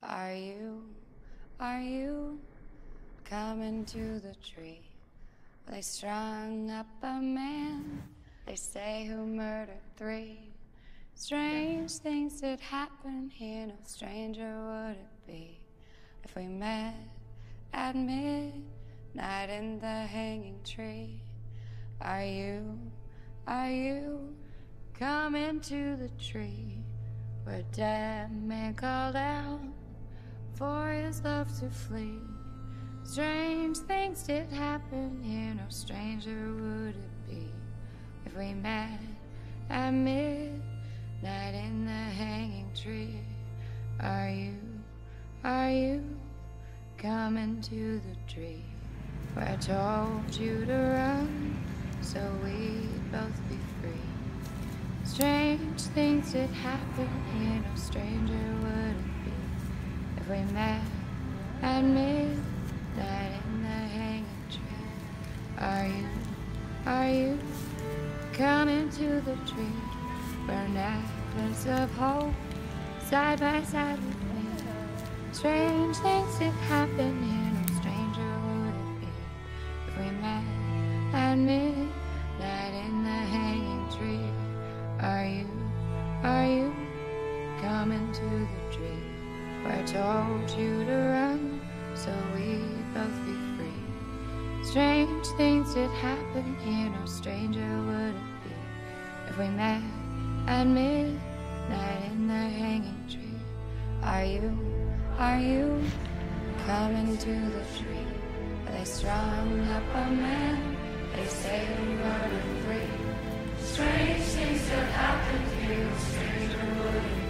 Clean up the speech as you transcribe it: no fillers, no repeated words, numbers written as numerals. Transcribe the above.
Are you coming to the tree? They strung up a man, they say, who murdered 3. Strange things did happen here, no stranger would it be if we met at midnight in the hanging tree. Are you coming to the tree where a dead man called out for his love to flee? Strange things did happen here, no stranger would it be if we met at midnight in the hanging tree. Are you coming to the tree where I told you to run so we'd both be free? Strange things did happen here, no stranger would it be if we met at midnight in the hanging tree. Are you coming to the tree where a necklace of hope side by side with me? Strange things did happen here, no stranger would it be if we met at midnight in the hanging tree. Are you coming to the tree where I told you to run so we'd both be free? Strange things did happen here, no stranger would it be if we met at midnight in the hanging tree. Are you coming to the tree where they strung up a man, they say he murdered 3? Strange things that happened here, no stranger would it be